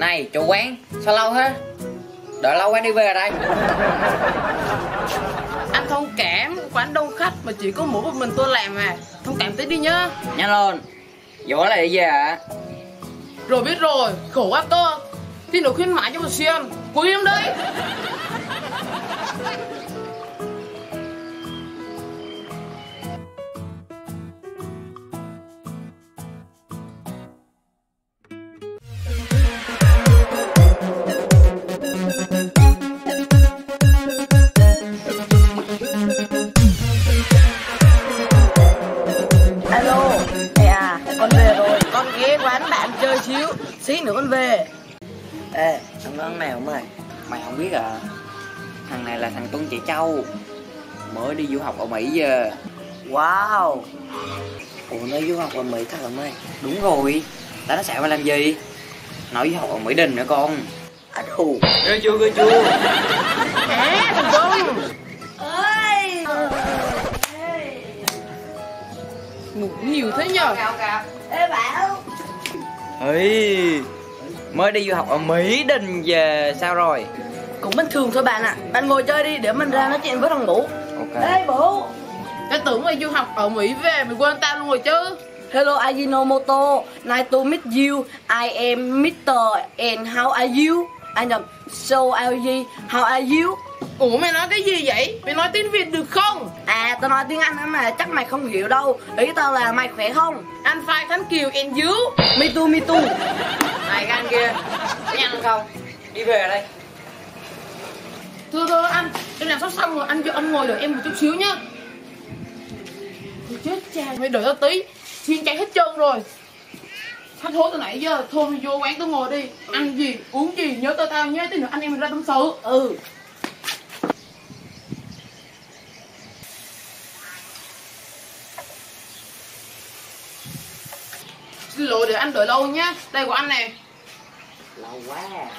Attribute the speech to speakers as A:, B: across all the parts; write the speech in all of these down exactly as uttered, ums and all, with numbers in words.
A: Này chủ quán, sao lâu thế? Đợi lâu quán đi về đây.
B: Anh thông cảm, quán đông khách mà chỉ có mỗi một mình tôi làm à. Thông cảm tí đi nhá.
A: Nhanh lên. Dỗ là đi về à?
B: Rồi biết rồi, khổ quá cơ. Thì nó khuyên mãi cho một xem. Cố im đấy. Xí nữa con về.
A: Ê, thằng đó thằng nào mày? Mày không biết à? Thằng này là thằng Tuấn Chị Châu, mới đi du học ở Mỹ giờ.
C: Wow.
A: Ủa nó du học ở Mỹ thật hả mày? Đúng rồi. Tao nó xạo mày làm gì? Nói du học ở Mỹ Đình nữa con.
C: À đủ.
A: Ghê chưa, ghê chưa?
B: À thằng Tuấn
C: ơi.
B: ngủ nhiều thế nhờ.
C: Ê Bảo.
A: Ê, mới đi du học ở Mỹ Đình về sao rồi?
C: Cũng bình thường thôi bạn ạ. À. Bạn ngồi chơi đi để mình ra nói chuyện với thằng Vũ.
A: Ok.
C: Ê Vũ.
B: Tao tưởng mày du học ở Mỹ về mày quên tao luôn rồi chứ.
C: Hello Ajinomoto, nice to meet you. I am mít-tơ and how are you? À nhầm, so are you? How are you?
B: Ủa mày nói cái gì vậy? Mày nói tiếng Việt được không?
C: À tao nói tiếng Anh mà chắc mày không hiểu đâu. Ý tao là mày khỏe không?
B: Anh Phai Khánh Kiều and you.
C: Me too, me too.
A: Này cái anh kia, có nhanh không? Đi về đây.
B: Thưa thưa anh, em làm sắp xong rồi, anh anh ngồi đợi em một chút xíu nhá. Thôi chết cha, mày đợi tao tí, xuyên cháy hết trơn rồi. Thách hối từ nãy giờ, thôi mày vô quán tôi ngồi đi. Ăn gì, uống gì, nhớ tao tao nhé, tí nữa anh em mình ra tâm sự.
C: Ừ.
B: Xin lỗi để anh đợi lâu nhá, đây của anh nè.
A: Lâu quá.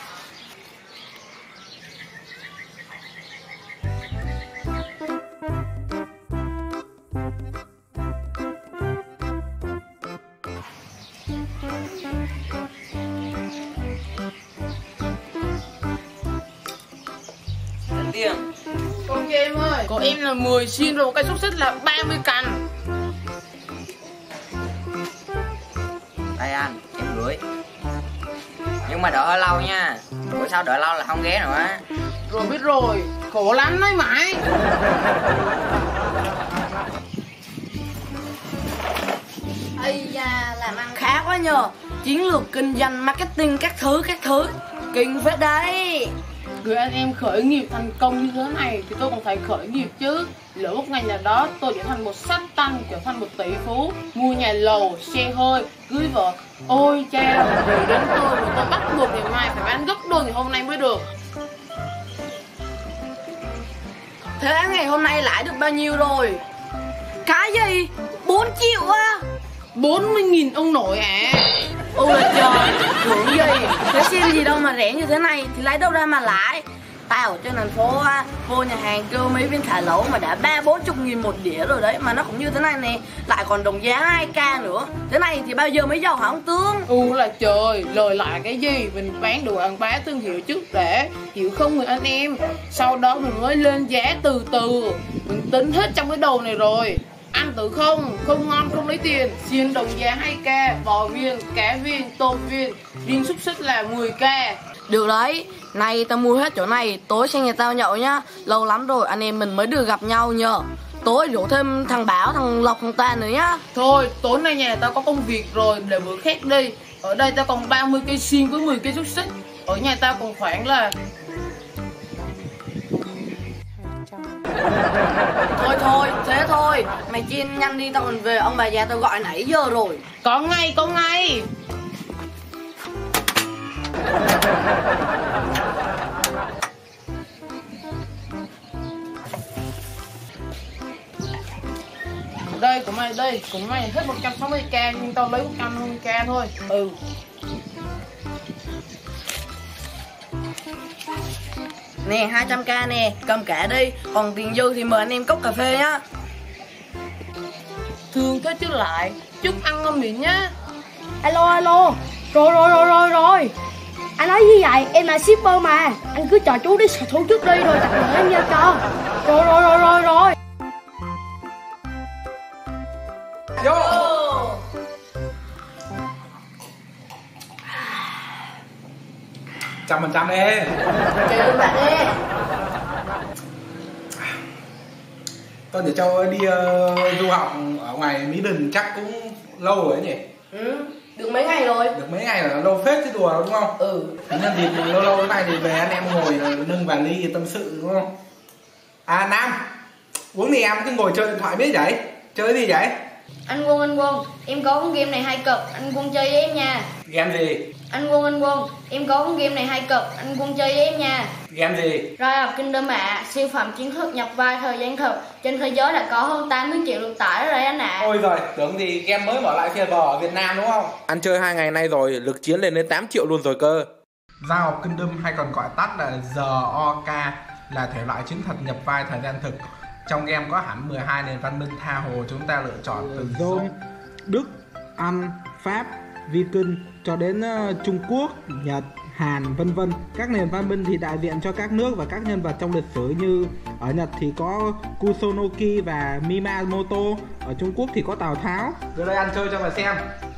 A: Đánh tiền.
B: Ok em ơi, của em là mười xin rồi, một cây xúc xích là ba mươi cành.
A: Đây anh, em gửi. Nhưng mà đợi hơi lâu nha. Bữa sau đợi lâu là không ghé nữa.
B: Rồi biết rồi, khổ lắm nói mãi.
C: Ây da, làm ăn khá quá nhờ. Chiến lược kinh doanh, marketing các thứ các thứ. Kinh phết đấy.
B: Người anh em khởi nghiệp thành công như thế này thì tôi còn phải khởi nghiệp chứ. Lỡ một ngày nào đó tôi trở thành một sát tăng, trở thành một tỷ phú, mua nhà lầu, xe hơi, cưới vợ. Ôi cha, vì đến tôi mà tôi bắt buộc ngày mai phải bán gấp đôi ngày hôm nay mới được.
C: Thế ngày hôm nay lãi được bao nhiêu rồi? Cái gì? bốn triệu á?
B: bốn mươi nghìn ông nội ạ. À.
C: Ôi là trời, tưởng gì? Thế xem gì đâu mà rẻ như thế này thì lấy đâu ra mà lãi. Tao ở trên thành phố á, vô nhà hàng kêu mấy viên thả lẩu mà đã ba bốn chục nghìn một đĩa rồi đấy. Mà nó cũng như thế này nè, lại còn đồng giá hai k nữa. Thế này thì bao giờ mới giàu hả ông Tương?
B: U là trời, lời lại cái gì? Mình bán đồ ăn bá thương hiệu trước để hiểu không người anh em. Sau đó mình mới lên giá từ từ. Mình tính hết trong cái đầu này rồi. Ăn tự không, không ngon không lấy tiền. Xiên đồng giá hai k, bò viên, cá viên, tôm viên, riêng xúc xích là mười k.
C: Được đấy, này tao mua hết chỗ này, tối sang nhà tao nhậu nhá. Lâu lắm rồi anh em mình mới được gặp nhau nhờ. Tối rủ thêm thằng Bảo, thằng Lộc, thằng Toàn nữa nhá.
B: Thôi, tối nay nhà tao có công việc rồi, để bữa khác đi. Ở đây tao còn ba mươi cây xiên với mười cây xúc xích. Ở nhà tao còn khoảng là...
C: Thôi thôi, thế thôi. Mày chiên nhanh đi, tao còn về, ông bà già tao gọi nãy giờ rồi.
B: Có ngay, có ngay. Đây, của mày đây, của mày hết một trăm sáu mươi k nhưng tao lấy một trăm năm mươi k thôi.
C: Ừ. Nè, hai trăm k nè, cầm cả đi. Còn tiền dư thì mời anh em cốc cà phê nhá.
B: Thương thế chứ lại, chúc ăn ngon miệng nhá.
D: Alo alo. Rồi rồi rồi rồi rồi.
C: Anh nói như vậy, em là shipper mà. Anh cứ chờ chú đi sở thú trước đi rồi chặt lời em giao cho. Rồi rồi rồi rồi rồi.
D: Vô. Trăm phần trăm đi.
C: Chơi luôn bạn đi.
D: Con Trẻ Châu đi uh, du học ở ngoài Mỹ Đình chắc cũng lâu rồi ấy nhỉ?
C: Ừ, được mấy ngày rồi.
D: Được mấy ngày là lâu phết chứ đùa đúng không?
C: Ừ.
D: Nhân dịp lâu lâu thế này thì về anh em ngồi nâng vali tâm sự đúng không? À Nam, uống gì em cứ ngồi chơi điện thoại biết vậy? Chơi gì vậy?
C: Anh Quân, anh Quân, em có con game này hay cực, anh Quân chơi với em nha.
D: Game gì?
C: Anh Quân, anh Quân, em có con game này hay cực, anh Quân chơi với em nha.
D: Game gì?
C: Rise of Kingdom ạ, à, siêu phẩm chiến thuật nhập vai thời gian thực. Trên thế giới đã có hơn tám mươi triệu lượt tải rồi anh ạ. À.
D: Ôi giời, tưởng gì game mới mở lại server ở Việt Nam đúng không? Anh chơi hai ngày nay rồi, lực chiến lên đến tám triệu luôn rồi cơ. Rise of Kingdom hay còn gọi tắt là rờ o ca là thể loại chiến thuật nhập vai thời gian thực. Trong game có hẳn mười hai nền văn minh tha hồ chúng ta lựa chọn từ Rome, Đức, Anh, Pháp, Vi Kinh cho đến uh, Trung Quốc, Nhật, Hàn vân vân. Các nền văn minh thì đại diện cho các nước và các nhân vật trong lịch sử, như ở Nhật thì có Kusunoki và Minamoto, ở Trung Quốc thì có Tào Tháo. Đưa đây ăn chơi cho mà xem.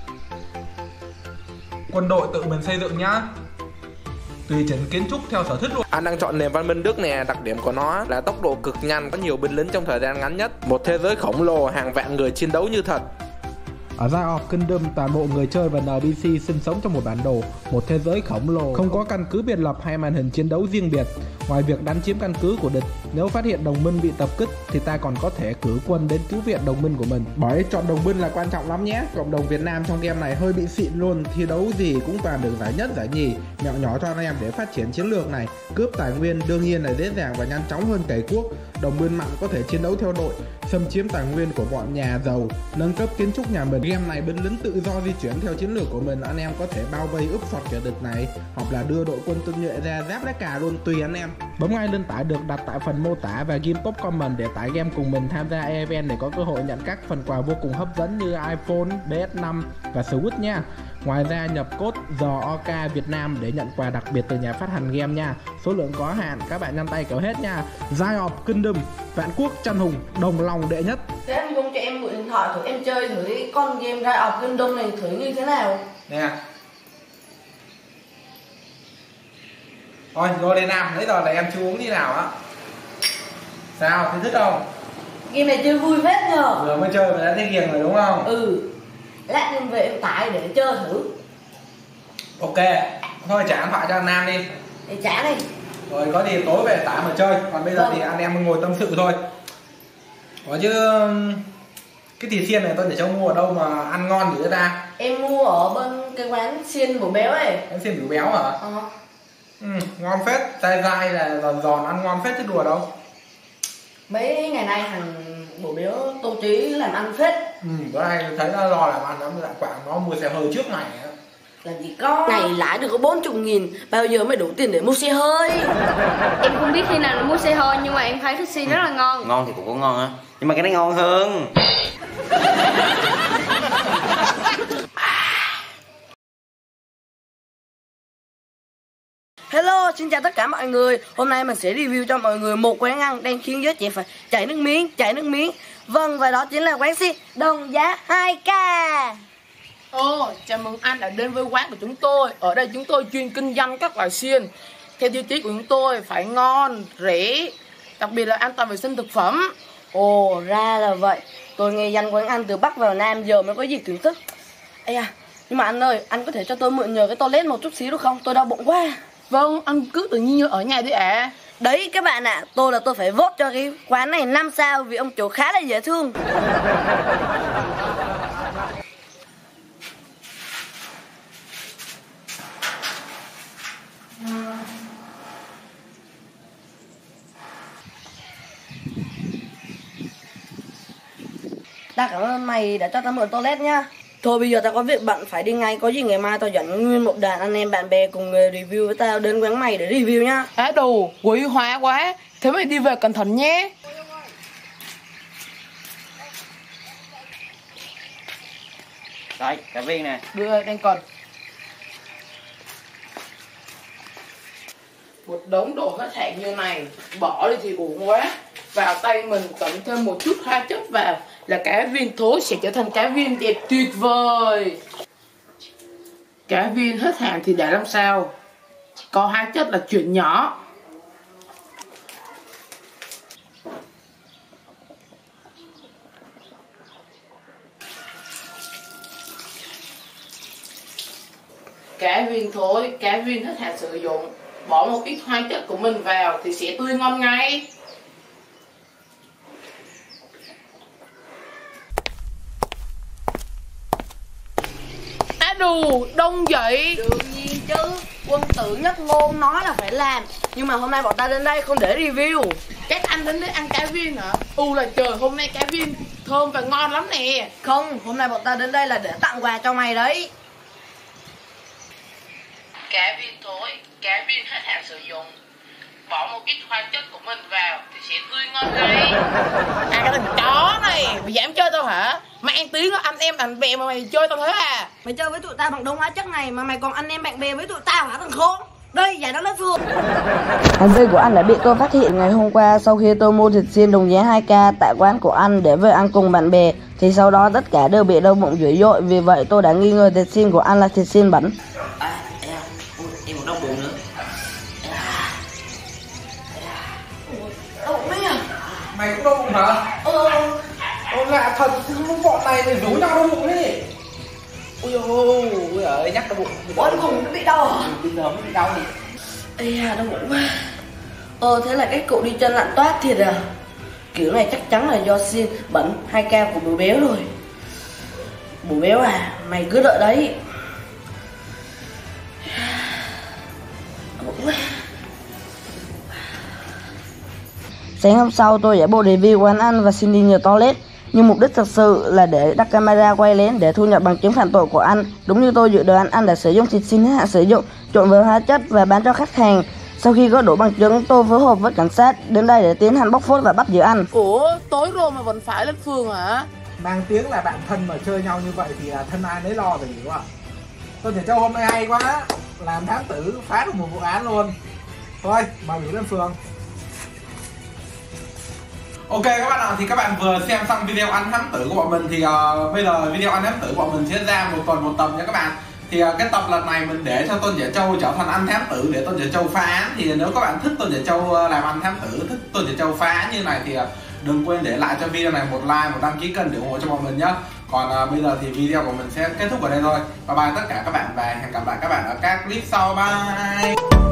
D: Quân đội tự mình xây dựng nhá. Tùy chỉnh kiến trúc theo sở thích luôn. Anh đang chọn nền văn minh Đức nè, đặc điểm của nó là tốc độ cực nhanh, có nhiều binh lính trong thời gian ngắn nhất, một thế giới khổng lồ, hàng vạn người chiến đấu như thật. Ở Rise of Kingdom, toàn bộ người chơi và en pê xê sinh sống trong một bản đồ, một thế giới khổng lồ, không có căn cứ biệt lập hay màn hình chiến đấu riêng biệt. Ngoài việc đánh chiếm căn cứ của địch, nếu phát hiện đồng minh bị tập kích thì ta còn có thể cử quân đến cứu viện đồng minh của mình. Bởi chọn đồng minh là quan trọng lắm nhé. Cộng đồng Việt Nam trong game này hơi bị xịn luôn, thi đấu gì cũng toàn được giải nhất giải nhì. Mẹo nhỏ cho anh em để phát triển chiến lược này. Cướp tài nguyên đương nhiên là dễ dàng và nhanh chóng hơn cày cuốc. Đồng minh mạnh có thể chiến đấu theo đội, xâm chiếm tài nguyên của bọn nhà giàu, nâng cấp kiến trúc nhà mình. Game này binh lính tự do di chuyển theo chiến lược của mình, anh em có thể bao vây úp sọt kẻ địch này, hoặc là đưa đội quân tinh nhuệ ra giáp lá cà luôn, tùy anh em. Bấm ngay lên tải được đặt tại phần mô tả và ghim top comment để tải game cùng mình tham gia event để có cơ hội nhận các phần quà vô cùng hấp dẫn như iPhone, pê ét năm và Switch nha. Ngoài ra nhập code rờ o ca Việt Nam để nhận quà đặc biệt từ nhà phát hành game nha. Số lượng có hạn, các bạn nhanh tay kéo hết nha. Rise of Kingdom, vạn quốc tranh hùng, đồng lòng đệ nhất.
C: Thế anh Quân cho em mượn điện thoại thử em chơi thử cái con game Rise of Kingdom này thử như thế nào.
D: Nè. Thôi, vô đây Nam, nãy giờ là em chưa uống như nào á. Sao, thấy thích không?
C: Game này chơi vui phết nhờ.
D: Vừa mới chơi mà đã thấy ghiền rồi đúng không?
C: Ừ. Lát em về em tải để chơi thử.
D: Ok, thôi trả điện thoại cho anh Nam đi.
C: Để trả đi.
D: Rồi có gì tối về tải mà chơi. Còn bây giờ
C: vâng.
D: thì anh em ngồi tâm sự thôi. Có chứ cái thịt xiên này tôi để cho mua ở đâu mà ăn ngon dữ ta?
C: Em mua ở bên cái quán xiên bổ béo ấy.
D: Em xiên bổ béo hả?
C: Ờ.
D: Ừ, ngon phết, dai dai là giòn giòn ăn ngon phết chứ đùa đâu.
C: Mấy ngày nay thằng bổ béo Tô Trí làm ăn phết.
D: Ừ, bữa nay thấy nó lo làm ăn lắm, lại quảng nó mua xe hơi trước mày á.
C: Làm gì có. Này lãi được có bốn mươi nghìn, bao giờ mới đủ tiền để mua xe hơi?
E: Em không biết khi nào là mua xe hơi nhưng mà em thấy taxi rất là ngon.
A: Ngon thì cũng có ngon á, nhưng mà cái này ngon hơn.
C: Hello, xin chào tất cả mọi người. Hôm nay mình sẽ review cho mọi người một quán ăn đang khiến giới trẻ phải chảy nước miếng, chảy nước miếng. Vâng, và đó chính là quán xiên đồng giá hai k.
B: Ồ, chào mừng anh đã đến với quán của chúng tôi. Ở đây chúng tôi chuyên kinh doanh các loại xiên. Theo tiêu chí của chúng tôi phải ngon, rẻ, đặc biệt là an toàn vệ sinh thực phẩm.
C: Ồ, ra là vậy. Tôi nghe danh quán ăn từ Bắc vào Nam giờ mới có gì thưởng thức. Ê à, nhưng mà anh ơi, anh có thể cho tôi mượn nhờ cái toilet một chút xíu được không? Tôi đau bụng quá.
B: Vâng, anh cứ tự nhiên như ở nhà đi ạ. À.
C: Đấy các bạn ạ, à, tôi là tôi phải vote cho cái quán này năm sao vì ông chủ khá là dễ thương. Ta cảm ơn mày đã cho tao mượn toilet nhá. Thôi bây giờ tao có việc bận phải đi ngay. Có gì ngày mai tao dẫn nguyên một đoàn anh em bạn bè cùng người review với tao đến quán mày để review nhá.
B: Á đồ, quý hóa quá. Thế mày đi về cẩn thận nhé.
A: Đây, cả viên nè.
B: Đưa đang còn. Một đống đồ hết hạn như này, bỏ đi thì uổng quá. Vào tay mình cộng thêm một chút hóa chất vào là cá viên thối sẽ trở thành cá viên đẹp tuyệt vời. Cá viên hết hạn thì đã làm sao? Có hóa chất là chuyện nhỏ. Cá viên thối, cá viên hết hạn sử dụng, bỏ một ít hóa chất của mình vào thì sẽ tươi ngon ngay. Á đù, đông vậy?
C: Đương nhiên chứ, quân tử nhất ngôn nói là phải làm. Nhưng mà hôm nay bọn ta đến đây không để review.
B: Các anh đến đây ăn cá viên hả? U là trời, hôm nay cá viên thơm và ngon lắm nè.
C: Không, hôm nay bọn ta đến đây là để tặng quà cho mày đấy.
B: Cá viên thối, cá viên hết hạn sử dụng, bỏ một ít hóa chất của mình vào thì sẽ tươi ngon ngay. À cái thằng chó này, mày dám chơi tao hả? Mày ăn tiếng anh em bạn bè mà mày chơi tao thế à?
C: Mày chơi với tụi tao bằng đống hóa chất này mà mày còn anh em bạn bè với tụi tao hả thằng khốn? Đây, giải nó lên phường.
F: Hành vi của anh đã bị tôi phát hiện ngày hôm qua sau khi tôi mua thịt xiên đồng giá hai k tại quán của anh để về ăn cùng bạn bè. Thì sau đó tất cả đều bị đau bụng dữ dội, vì vậy tôi đã nghi ngờ thịt xiên của anh là thịt xiên bẩn.
A: À, em, ui, em còn đau bụng nữa.
C: Đau bụng đấy à?
D: Mày cũng đau bụng hả?
C: Ờ.
D: Ôi lạ thật, không bọn này thì rủ nhau đau bụng đi. Ôi ôi ôi ơi, nhắc đau bụng.
C: Ôi cùng nó bị đau à?
D: Bây giờ mới bị đau đi.
C: Ây da, đau bụng quá. Ờ, thế là cái cụ đi chân lạnh toát thiệt à? Kiểu này chắc chắn là do xiên bẩn hai k của bố béo rồi. Bố béo à, mày cứ đợi đấy. Đau bụng quá.
F: Sáng hôm sau tôi giả bộ review quán ăn và xin đi nhờ toilet, nhưng mục đích thật sự là để đặt camera quay lén để thu nhập bằng chứng phạm tội của anh. Đúng như tôi dự đoán, anh đã sử dụng thịt xiên hết hạn sử dụng trộn với hóa chất và bán cho khách hàng. Sau khi có đủ bằng chứng, tôi phối hợp với cảnh sát đến đây để tiến hành bóc phốt và bắt giữ anh.
B: Ủa, tối rồi mà vẫn phải lên phường hả?
D: Mang tiếng là bạn thân mà chơi nhau như vậy thì là thân ai nấy lo rồi, hiểu không? Tôi chỉ cho hôm nay hay quá, làm thám tử phá được một vụ án luôn. Thôi, mời nghỉ lên phường. Ok các bạn ạ, thì các bạn vừa xem xong video ăn thám tử của bọn mình thì uh, bây giờ video ăn thám tử của bọn mình sẽ ra một tuần một tập nha các bạn. Thì uh, cái tập lần này mình để cho Tôn Giả Châu trở thành ăn thám tử để Tôn Giả Châu phá án. Thì nếu các bạn thích Tôn Giả Châu uh, làm ăn thám tử, thích Tôn Giả Châu phá án như này thì uh, đừng quên để lại cho video này một like, một đăng ký kênh để ủng hộ cho bọn mình nhé. Còn uh, bây giờ thì video của mình sẽ kết thúc ở đây thôi. Bye bye tất cả các bạn và hẹn gặp lại các bạn ở các clip sau. Bye.